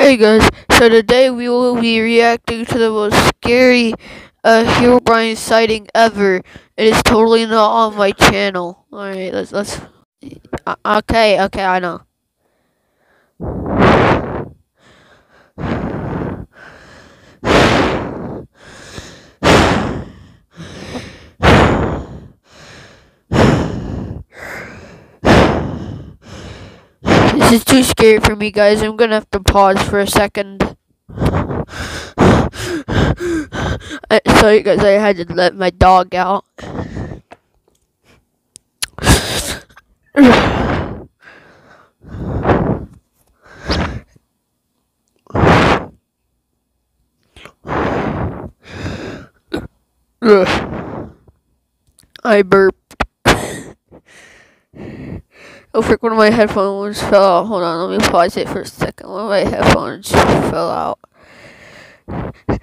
Hey guys, so today we will be reacting to the most scary herobrine sighting ever. It is totally not on my channel. Alright, let's okay, I know. This is too scary for me, guys. I'm gonna have to pause for a second. Sorry guys, I had to let my dog out. I burped. Oh frick, one of my headphones fell out. Hold on, let me pause it for a second. One of my headphones fell out.